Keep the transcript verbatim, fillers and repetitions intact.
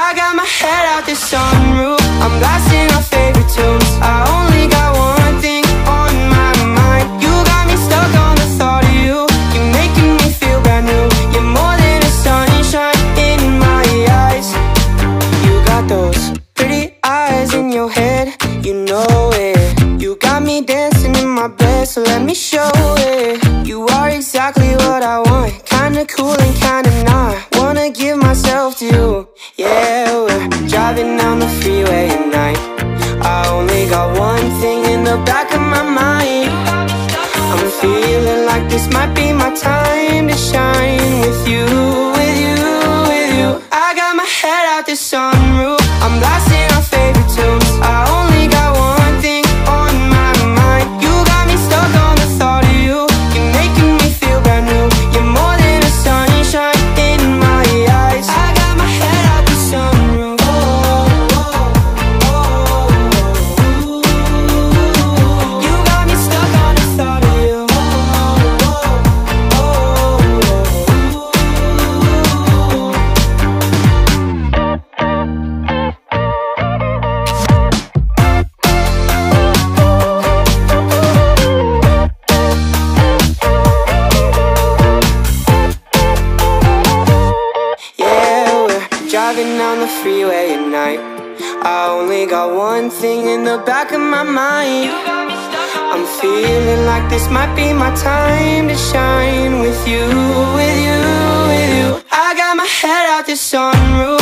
I got my head out the sunroof, I'm blasting our favorite tunes. I only got one thing on my mind. You got me stuck on the thought of you. You're making me feel brand new. You're more than a sunshine in my eyes. You got those pretty eyes in your head, you know it. You got me dancing in my bed, so let me show it. You are exactly what I want, kinda cool and kinda not. Wanna give myself to you. Yeah, we're driving down the freeway at night. I only got one thing in the back of my mind. I'm feeling like this might be my time to shine. With you, with you, with you. I got my head out the sunroof, I'm blasting our favorite tunes. I only got one thing on my mind. You got me stuck on the thought of you. You're making me feel brand new. You're more than a sunshine in my eyes. I got my head out the sunroof. Oh, oh, oh, oh. You got me stuck on the thought of you. Oh, oh, driving down the freeway at night. I only got one thing in the back of my mind. I'm feeling like this might be my time to shine. With you, with you, with you. I got my head out the sunroof,